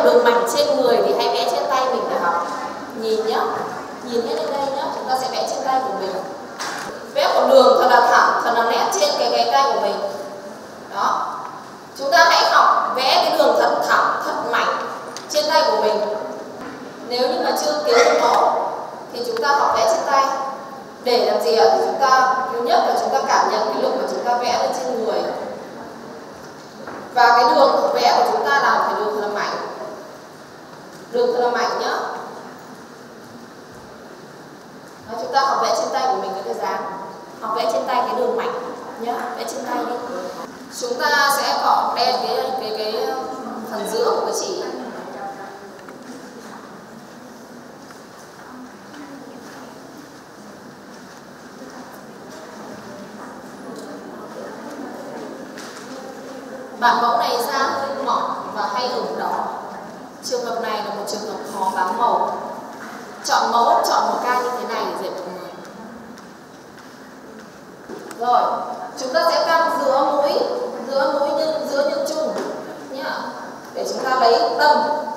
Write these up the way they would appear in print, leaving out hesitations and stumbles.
một đường mảnh trên người thì hãy vẽ trên tay mình để học. Nhìn nhá, nhìn hết lên đây nhá, chúng ta sẽ vẽ trên tay của mình. Vẽ một đường thật là thẳng, thật là nét trên cái tay của mình. Đó. Chúng ta hãy học vẽ cái đường thật thẳng, thật mảnh trên tay của mình. Nếu như mà chưa kiếm được mẫu thì chúng ta học vẽ trên tay. Để làm gì ạ? Thì chúng ta, thứ nhất là chúng ta cảm nhận cái lúc mà chúng ta vẽ lên trên người. Và cái đường vẽ của chúng ta là phải đường thật là mảnh. Đường thật là mảnh nhá. Đó, chúng ta học vẽ trên tay của mình cái dáng. Học vẽ trên tay cái đường mảnh nhá, vẽ trên tay đi. Chúng ta sẽ cọ đen cái phần giữa của cái chỉ. Bản mẫu này da hơi mỏng và hay ửng đỏ. Trường hợp này là một trường hợp khó bám màu. Chọn mẫu, chọn một ca như thế này để dạy mọi người. Rồi, chúng ta sẽ căng giữa mũi nhân trung nhá. Để chúng ta lấy tâm.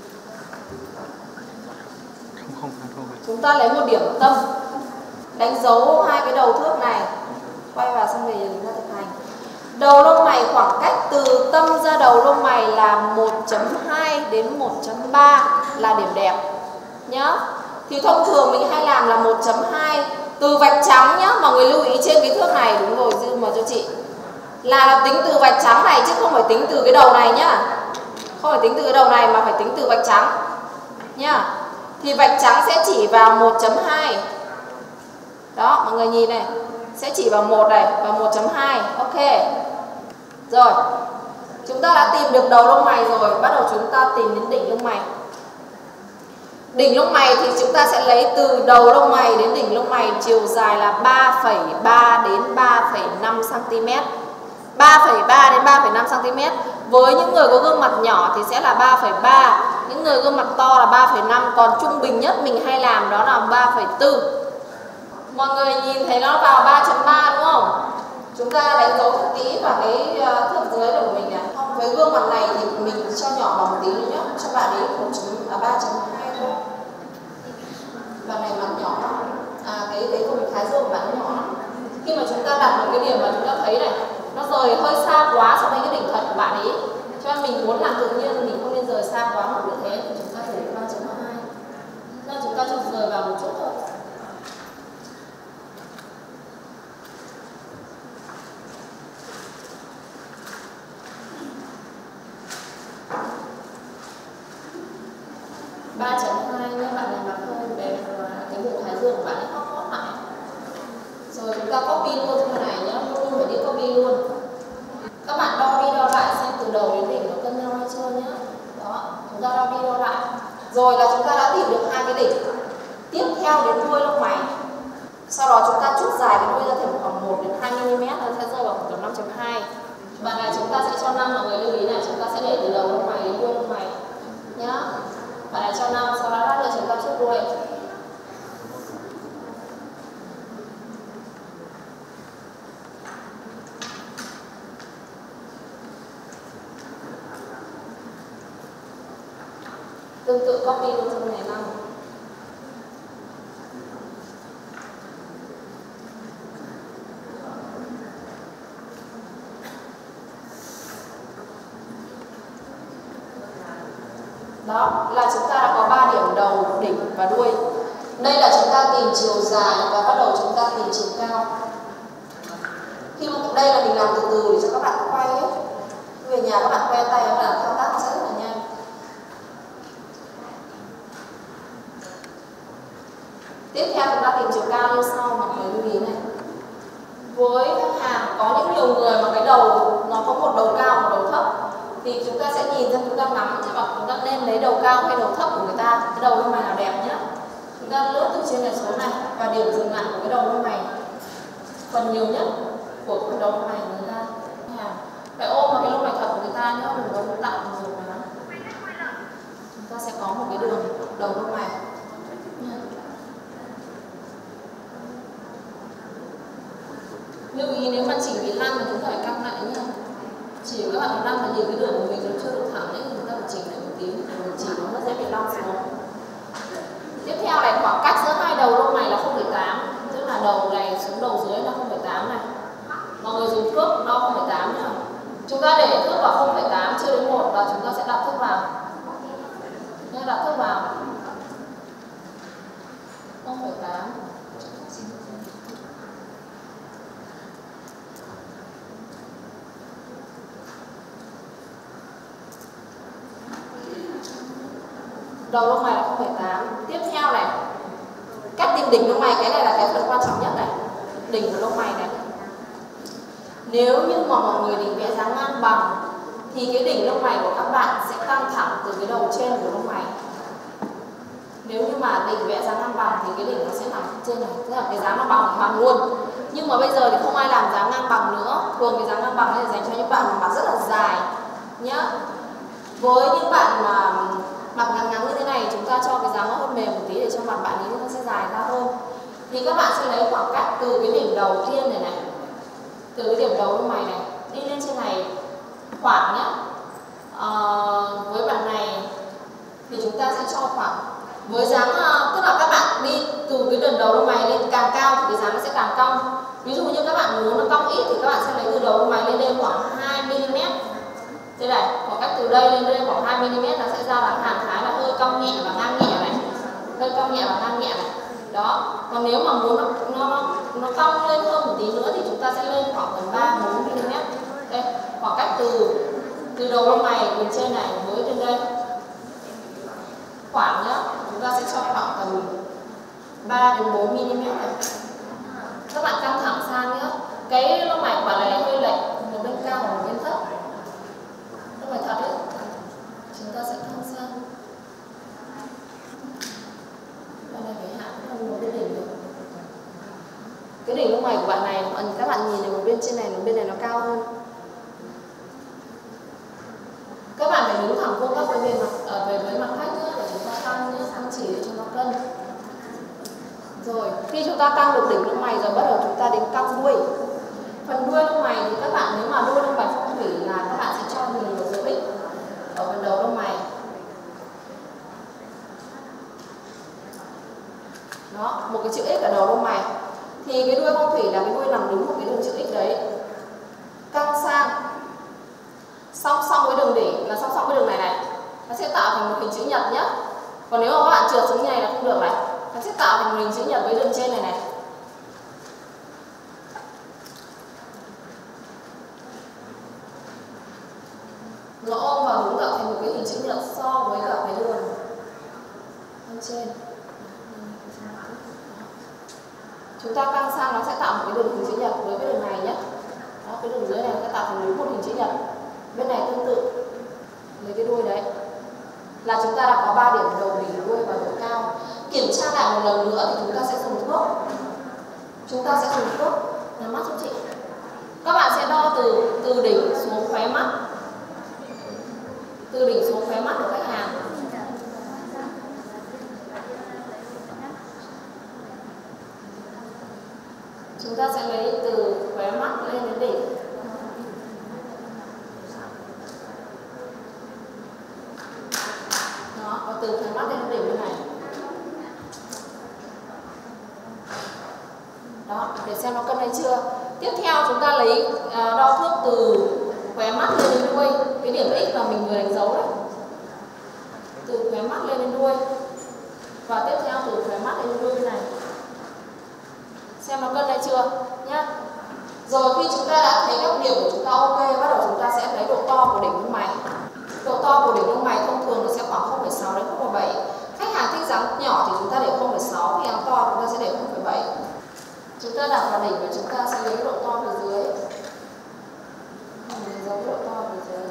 Chúng ta lấy một điểm tâm. Đánh dấu hai cái đầu thước này. Quay vào xong rồi chúng ta thực hành. Đầu lông mày khoảng cách từ tâm ra đầu lông mày là 1.2 đến 1.3 là điểm đẹp nhá. Thì thông thường mình hay làm là 1.2 từ vạch trắng nhá. Mọi người lưu ý trên cái thước này, đúng rồi, dư mà cho chị. Là tính từ vạch trắng này chứ không phải tính từ cái đầu này nhá. Không phải tính từ cái đầu này mà phải tính từ vạch trắng nhá. Thì vạch trắng sẽ chỉ vào 1.2. Đó, mọi người nhìn này. Sẽ chỉ vào 1 này và 1.2. Ok. Rồi. Chúng ta đã tìm được đầu lông mày rồi. Bắt đầu chúng ta tìm đến đỉnh lông mày. Đỉnh lông mày thì chúng ta sẽ lấy từ đầu lông mày đến đỉnh lông mày chiều dài là 3,3 đến 3,5 cm. 3,3 đến 3,5 cm. Với những người có gương mặt nhỏ thì sẽ là 3,3. Những người gương mặt to là 3,5. Còn trung bình nhất mình hay làm đó là 3,4. Mọi người nhìn thấy nó vào 3.3 đúng không? Chúng ta đánh dấu thật kỹ vào cái thước dưới của mình này. Với gương mặt này thì mình cho nhỏ vào một tí nữa nhé. Cho bạn ấy 3.2 thôi. Bạn này mặt nhỏ. Cái vùng thái dương của bạn ấy nhỏ lắm. Khi mà chúng ta đặt một cái điểm mà chúng ta thấy này, nó rời hơi xa quá so với cái đỉnh thật của bạn ấy. Cho nên mình muốn làm tự nhiên thì mình không nên rời xa quá một như thế. Thì chúng ta để 3.2. Nên chúng ta cho rời vào một chút thôi. Nhé, bạn này mặt hơi đẹp và cái bụng thái dương của bạn ấy hót hót lại. Rồi chúng ta copy luôn như thế này nhé, luôn phải đi copy luôn. Các bạn đo đi đo lại xem từ đầu đến đỉnh nó cân nhau hay chưa nhé. Đó, chúng ta đo đi đo lại. Rồi là chúng ta đã tìm được hai cái đỉnh. Tiếp theo đến đuôi lông mày. Sau đó chúng ta chút dài cái đuôi ra thành khoảng 1 đến 2 mm, nó sẽ rơi vào khoảng 5.2. Bạn này chúng ta sẽ cho 5, mọi người lưu ý này, chúng ta sẽ để từ đầu lông mày đến đuôi lông mày nhá. Bạn này cho 5, sau đó lát nữa chúng ta chút đuôi. Tương tự copy luôn trong này 5. Đó là chúng ta đã có 3 điểm đầu, đỉnh và đuôi. Đây là chúng ta tìm chiều dài và bắt đầu chúng ta tìm chiều cao. Khi mà đây là mình làm từ từ để cho các bạn quay ấy. Về nhà các bạn que tay, các bạn thao tác sẽ rất là nhanh. Tiếp theo chúng ta tìm chiều cao như sau, mọi người lưu ý này. Với khách hàng có những nhiều người mà cái đầu nó có một đầu cao, một đầu thấp, thì chúng ta sẽ nhìn ra, chúng ta nắm xem mà chúng ta nên lấy đầu cao hay đầu thấp của người ta, cái đầu lông mày nào đẹp nhé. Chúng ta lướt từ trên này xuống này và điểm dừng lại của cái đầu lông mày phần nhiều nhất của cái đầu lông mày của người ta. Phải ôm vào cái lông mày thật của người ta nhé, đừng có tặng rồi mà. Chúng ta sẽ có một cái đường đầu lông mày. Lưu ý nếu mà chỉ bị lăn thì chúng ta phải căng lại nhé. Chỉ các bạn lăn mà nhìn cái đường của mình nó chưa được thẳng ấy thì chúng ta phải chỉnh lại. tím để mình chỉ nó dễ bị lăn xuống. Tiếp theo này, khoảng cách giữa hai đầu lông mày là 0,8, tức là đầu này xuống đầu dưới là 0,8 này. Mọi người dùng thước đo 0,8 nhá. Chúng ta để thước vào 0,8 chưa đến 1 và chúng ta sẽ đặt thước vào. Đặt thước vào 0,8. Đầu lông mày là 0,8. Tiếp theo này, cách tìm đỉnh lông mày, cái này là cái phần quan trọng nhất này. Đỉnh của lông mày này. Nếu như mà mọi người định vẽ dáng ngang bằng thì cái đỉnh lông mày của các bạn sẽ căng thẳng từ cái đầu trên của lông mày. Nếu như mà định vẽ dáng ngang bằng thì cái đỉnh nó sẽ nằm trên này, tức là cái dáng nó bằng luôn. Nhưng mà bây giờ thì không ai làm dáng ngang bằng nữa. Thường cái dáng ngang bằng này dành cho những bạn mà rất là dài nhá. Với những bạn mà mặt ngắn ngắn như thế này, chúng ta cho cái dáng nó hơi mềm một tí để cho mặt bạn ấy nó sẽ dài ra hơn. Thì các bạn sẽ lấy khoảng cách từ cái đỉnh đầu tiên này này, từ cái điểm đầu lông mày này đi lên trên này khoảng nhá. Với bạn này thì chúng ta sẽ cho khoảng với dáng, tức là các bạn đi từ cái đường đầu lông mày lên càng cao thì cái dáng nó sẽ càng cong. Ví dụ như các bạn muốn nó cong ít thì các bạn sẽ lấy từ đầu lông mày lên đây khoảng 2 mm. Thế này, khoảng cách từ đây lên đây khoảng 2 mm nó sẽ ra là hàng thái là hơi cong nhẹ và ngang nhẹ này. Hơi cong nhẹ và ngang nhẹ này. Đó. Còn nếu mà muốn nó cong lên hơn một tí nữa thì chúng ta sẽ lên khoảng tầm 3-4 mm. Đây, khoảng cách từ đầu lông mày bên trên này với trên đây. Khoảng nhá, chúng ta sẽ cho khoảng tầm 3-4 mm này. Các bạn căng thẳng sang nhá. Cái lông mày của bạn này hơi lệch, một bên cao và một bên thấp. Lông mày thật đấy. Chúng ta sẽ căng sang. Bạn này phải hạ không một cái đỉnh được. Cái đỉnh lông mày của bạn này, các bạn nhìn này, một bên trên này, một bên này nó cao hơn. Các bạn phải đứng thẳng vuông góc với mặt khách nữa để chúng ta căng chỉ để cho nó cân. Rồi, khi chúng ta căng được đỉnh lông mày rồi bắt đầu chúng ta đến căng đuôi. Phần đuôi lông mày thì các bạn, nếu mà đuôi lông mày phong thủy là các bạn sẽ cho mình một dấu X ở phần đầu lông mày. Đó, một cái chữ X ở đầu lông mày. Thì cái đuôi phong thủy là cái đuôi nằm đúng một cái đường chữ X đấy. Căng sang song song với đường đỉnh, là song song với đường này này, nó sẽ tạo thành một hình chữ nhật nhé. Còn nếu mà các bạn trượt xuống như này là không được này, nó sẽ tạo thành một hình chữ nhật với đường trên này này. Nó ôm vào đúng tạo thành một cái hình chữ nhật so với cả cái đường bên trên. Chúng ta căng sang nó sẽ tạo một cái đường hình chữ nhật với cái đường này nhé. Đó, cái đường dưới này nó sẽ tạo thành đúng một hình chữ nhật. Bên này tương tự lấy cái đuôi đấy là chúng ta đã có 3 điểm đầu, đỉnh, đuôi và độ cao. Kiểm tra lại một lần nữa thì chúng ta sẽ dùng thước. Chúng ta sẽ dùng thước nhắm mắt giúp chị. Các bạn sẽ đo từ đỉnh xuống khóe mắt, từ đỉnh xuống khóe mắt của khách hàng. Chúng ta sẽ lấy từ khóe mắt lên đến đỉnh. Đó, và từ khóe mắt lên đến đỉnh bên này. Đó, để xem nó cân hay chưa. Tiếp theo chúng ta lấy đo thước từ khóe mắt lên đến đuôi, cái điểm X mà mình vừa đánh dấu đấy. Từ khóe mắt lên đến đuôi. Và tiếp theo từ khóe mắt lên đến đuôi bên này. Xem nó cân hay chưa nhá. Rồi khi chúng ta đã thấy các điểm của chúng ta ok, bắt đầu chúng ta sẽ lấy độ to của đỉnh lông mày. Độ to của đỉnh lông mày thông thường nó sẽ khoảng 0,6 đến 0,7. Khách hàng thích dáng nhỏ thì chúng ta để 0,6, khi dáng to chúng ta sẽ để 0,7. Chúng ta đặt vào đỉnh và chúng ta sẽ lấy độ to từ dưới. Mình giấu độ to từ dưới.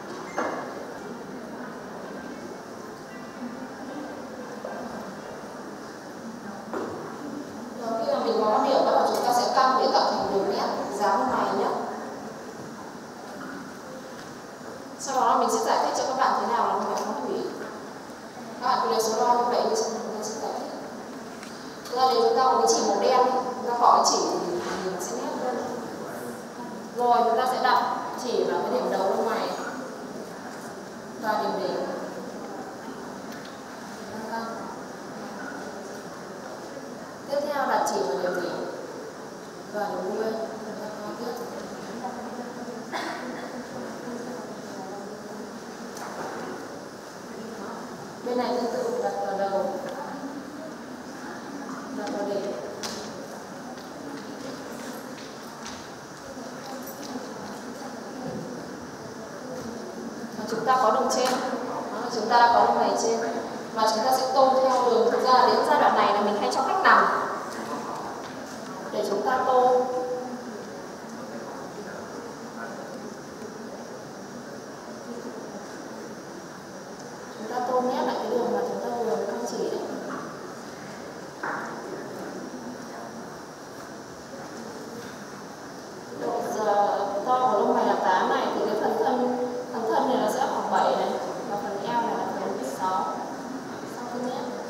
Rồi khi mà mình có điểm, bắt đầu chúng ta sẽ căng để tạo thành đường nét dáng lông mày nhé. Sau đó mình sẽ giải thích cho các bạn thế nào là lông mày phong thủy. Các bạn cứ lấy số đo như vậy đi, xong chúng ta sẽ giải thích. Thực ra nếu chúng ta có cái chỉ màu đen, chúng ta bỏ cái chỉ thì mình sẽ nét hơn. Rồi chúng ta sẽ đặt chỉ vào cái điểm đầu lông mày và điểm đỉnh. và đuôi. Bên này tương tự đặt vào đầu, đặt vào đỉnh. Chúng ta có đường trên, chúng ta đã có đường này trên, và chúng ta sẽ tô theo đường. Thực ra đến giai đoạn này là mình hay cho khách nằm để chúng ta tô. Chúng ta tô nét lại cái đường mà chúng ta vừa mới căng chỉ đấy. Độ giờ to của lông mày là 8 này, thì cái phần thân này nó sẽ khoảng 7 này, và phần eo này là phần 6 cm.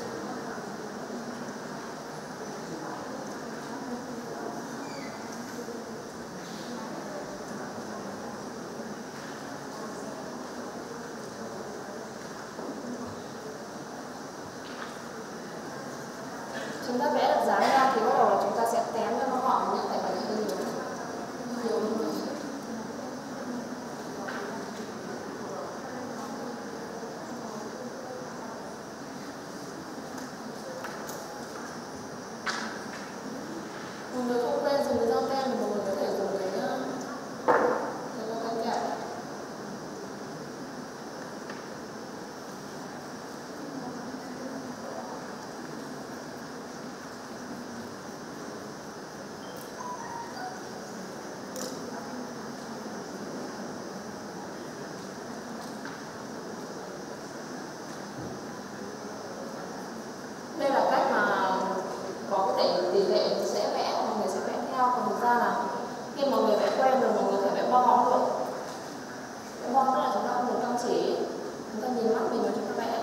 Chúng ta vẽ được dáng ra thì bắt đầu là chúng ta sẽ tém cho nó gọn nhé, tại vì hơi nhiều hơn. Mọi người không quen dùng cái dao tem thì mọi người có thể dùng cái dao kẹo. Đây là cách mà có cái tỷ lệ mình sẽ vẽ, mọi người sẽ vẽ theo. Còn thực ra là khi mọi người vẽ quen rồi, mọi người có thể vẽ bo bóng được. Vẽ bóng tức là chúng ta không được căng chỉ, chúng ta nhìn mắt mình và chúng ta vẽ.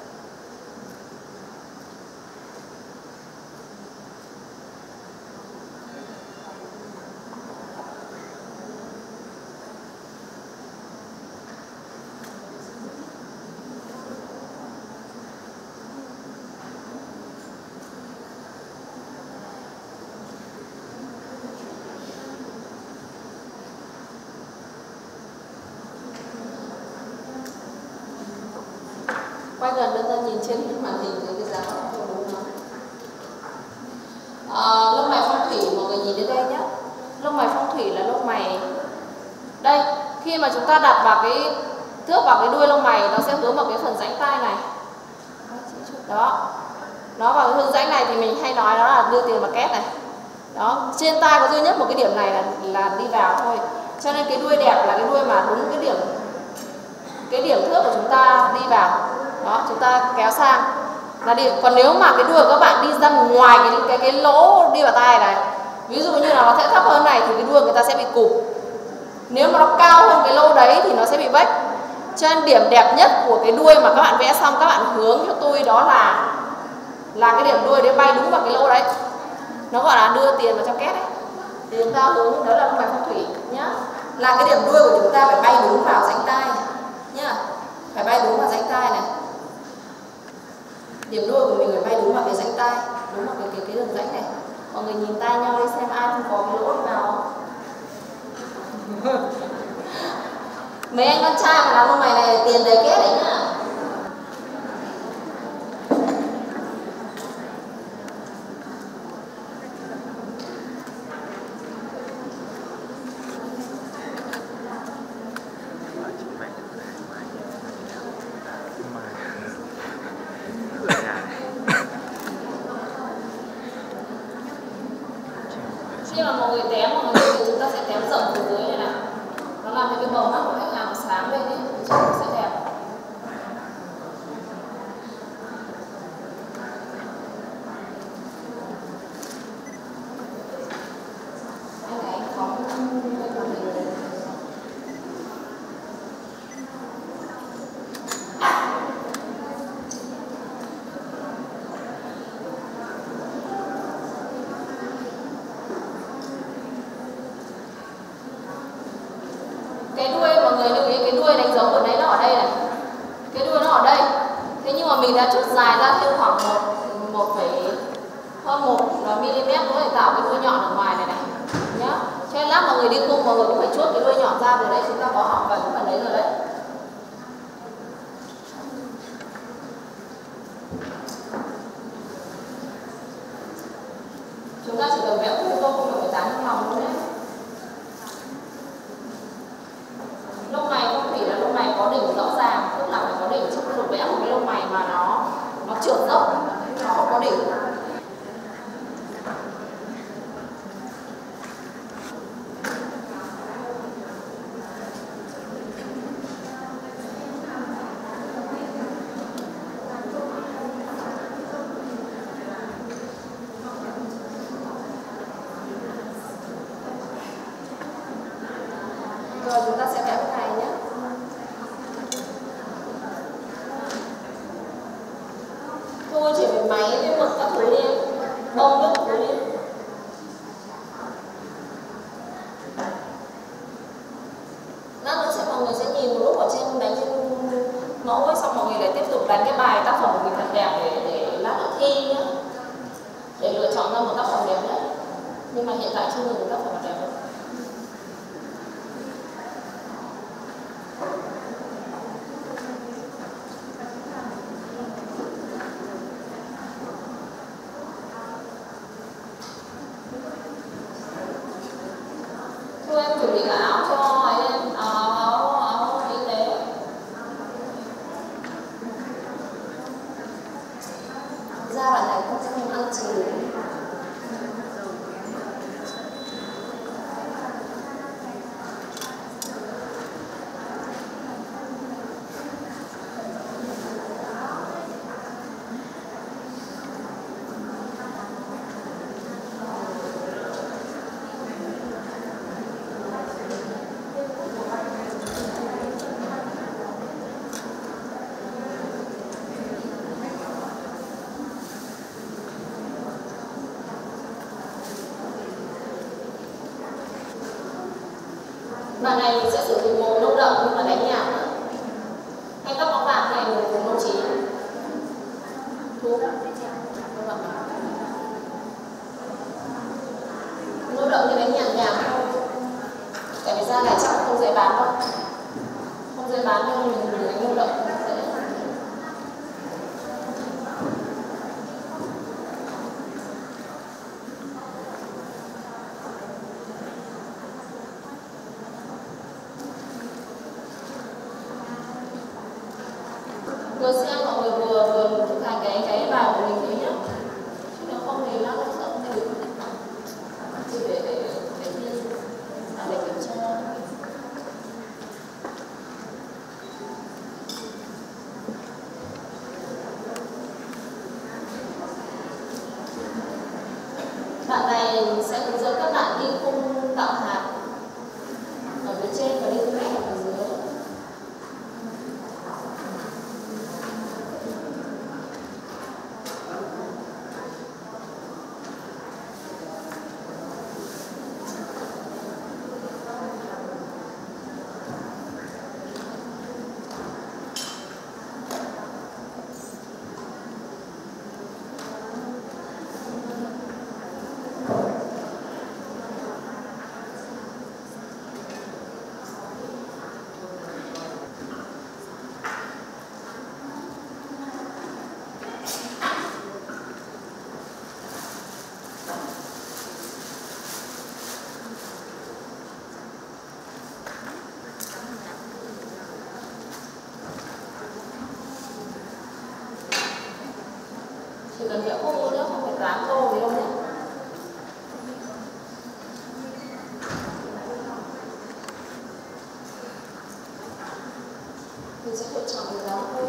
Quay gần lên ta nhìn trên màn hình thấy cái dáng nó đúng lắm. Lông mày phong thủy mọi người nhìn đến đây nhé. Lông mày phong thủy là lông mày đây, khi mà chúng ta đặt vào cái thước vào cái đuôi lông mày, nó sẽ hướng vào cái phần rãnh tai này. Đó, nó vào cái hướng rãnh này thì mình hay nói đó là đưa tiền vào két này. Đó, trên tai có duy nhất một cái điểm này là đi vào thôi. Cho nên cái đuôi đẹp là cái đuôi mà đúng cái điểm thước của chúng ta đi vào. Đó, chúng ta kéo sang là điểm. Còn nếu mà cái đuôi của các bạn đi ra ngoài cái lỗ đi vào tai này, ví dụ như là nó sẽ thấp hơn này thì cái đuôi người ta sẽ bị cụp. Nếu mà nó cao hơn cái lỗ đấy thì nó sẽ bị bếch. Cho nên điểm đẹp nhất của cái đuôi mà các bạn vẽ xong, các bạn hướng cho tôi đó là cái điểm đuôi đấy bay đúng vào cái lỗ đấy. Nó gọi là đưa tiền vào trong két đấy. Thì chúng ta hướng, đó là lông mày phong thủy nhá. Là cái điểm đuôi của chúng ta phải bay đúng vào rãnh tai nhá. Phải bay đúng vào rãnh tai này. Điểm đuôi của mình phải bay đúng vào cái rãnh tai, đúng vào cái đường rãnh này. Mọi người nhìn tai nhau đi xem ai không có cái lỗ nào. Mấy anh con trai mà làm lông mày này tiền đầy két đấy nhá. Khi mà mọi người tém, thì chúng ta sẽ tém rộng từ dưới này này. Nó làm cho cái màu mắt của khách hàng sáng lên ấy, thì trông nó sẽ đẹp. Anh này có cái màn hình này. Cái đuôi mọi người lưu ý, cái đuôi đánh dấu của đấy nó ở đây này. Cái đuôi nó ở đây. Thế nhưng mà mình đã chút dài ra thêm khoảng hơn 1 mm nữa để tạo cái đuôi nhọn ở ngoài này này. Cho nên lát mọi người đi cung mọi người cũng phải chuốt cái đuôi nhọn ra, vừa đấy chúng ta có học vào cái phần đấy rồi đấy. Chúng ta chỉ cần vẽ khung thôi, không cần phải dán trong lòng luôn đấy. Lông mày phong thủy là lông mày có đỉnh rõ ràng, tức là phải có đỉnh, chứ không được vẽ một cái lông mày mà nó trượt dốc, nó không có đỉnh. Rồi chúng ta sẽ vẽ cái này nhé. Thôi chỉ phải máy với mực các thứ đi, bông nước thứ đi. Lát nữa mọi người sẽ nhìn một lúc ở trên đánh trên mẫu ấy, xong mọi người lại tiếp tục đánh cái bài tác phẩm của mình thật đẹp để lát nữa thi nhé, để lựa chọn ra một tác phẩm đẹp nhất. Nhưng mà hiện tại chưa được một tác phẩm đẹp đâu. Thôi em chuẩn bị cả áo cho ấy em, áo y tế. Da bạn này không ăn chín. Bạn này mình sẽ sử dụng màu nâu đậm nhưng mà đánh nhạt. Hay các bóng vàng này mình dùng nâu chín. Nâu đậm thì đánh nhạt nhạt thôi. Tại vì da này chắc không dễ bán đâu. Không dễ bán nên mình đánh nâu đậm. Vừa xem mọi người vừa thực hành cái bài của mình đấy nhá. Chứ nếu không thì nó sẽ không được. Chỉ để kiểm tra. Bạn này sẽ hướng dẫn các bạn đi khung tạo hạt ở phía trên và đi khung tạo hạt ở dưới. Chỉ cần vẽ khung nữa, không phải dán tô gì đâu nhé. Mình sẽ lựa chọn cái dáng hơi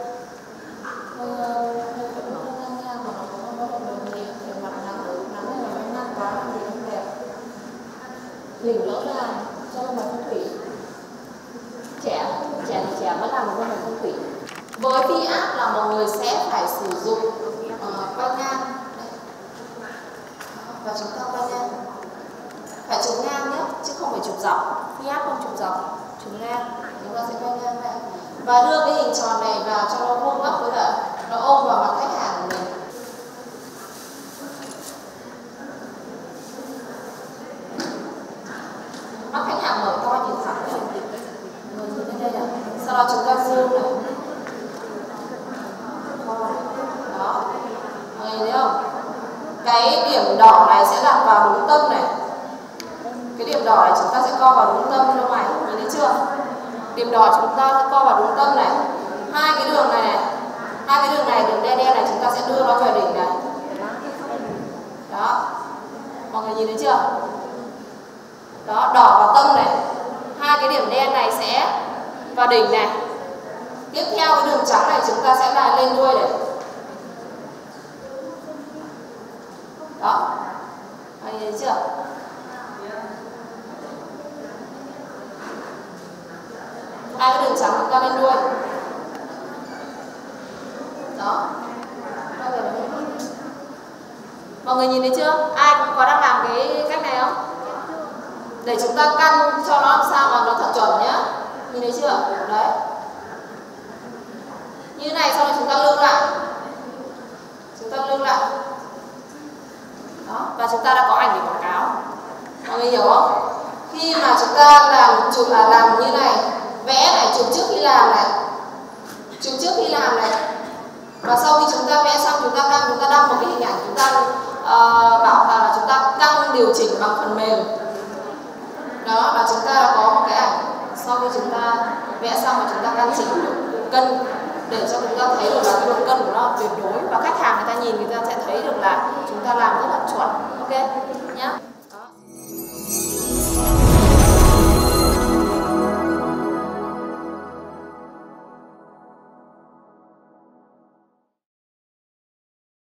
vẫn nó ngang ngang mà nó có động đường nhẹ để mặt nắng này nó ngang quá thì không đẹp. Đỉnh rõ ràng cho lông mày phong thủy. Trẻ thì trẻ vẫn làm một lông mày phong thủy. Với vi áp là mọi người sẽ phải sử dụng quay ngang và chúng ta quay ngang, phải chụp ngang nhé chứ không phải chụp dọc. Vi áp không chụp dọc, chụp ngang. Chúng ta sẽ quay ngang này và đưa cái hình tròn này vào cho nó vuông góc với cả nó ôm vào mặt khách hàng của mình. Cái điểm đỏ này sẽ đặt vào đúng tâm này. Cái điểm đỏ này chúng ta sẽ co vào đúng tâm lông mày, nhìn thấy chưa? Điểm đỏ chúng ta sẽ co vào đúng tâm này. Hai cái đường này, hai cái đường này, đường đen đen này chúng ta sẽ đưa nó về đỉnh này. Đó, mọi người nhìn thấy chưa? Đó, đỏ vào tâm này. Hai cái điểm đen này sẽ vào đỉnh này. Tiếp theo cái đường trắng này chúng ta sẽ là lên đuôi này. Đó, mọi người thấy chưa? Hai cái đường trắng chúng ta lên đuôi. Đó. Mọi người nhìn thấy chưa? Ai cũng có đang làm cái cách này không? Để chúng ta căn cho nó làm sao mà nó thật chuẩn nhá. Nhìn thấy chưa? Đấy. Như này, sau đó chúng ta lưng lại. Chúng ta lưng lại. Đó, và chúng ta đã có ảnh để quảng cáo. Mọi người hiểu không? Khi mà chúng ta làm như này, vẽ này, chụp trước khi làm này. Chụp trước khi làm này. Và sau khi chúng ta vẽ xong, chúng ta đăng một cái hình ảnh, chúng ta bảo là chúng ta căng điều chỉnh bằng phần mềm. Đó, và chúng ta đã có một cái ảnh sau khi chúng ta vẽ xong và chúng ta căn chỉnh độ cân để cho chúng ta thấy được là cái độ cân của nó tuyệt đối, và khách hàng người ta nhìn người ta sẽ thấy được là chúng ta làm rất là chuẩn. Ok nhá.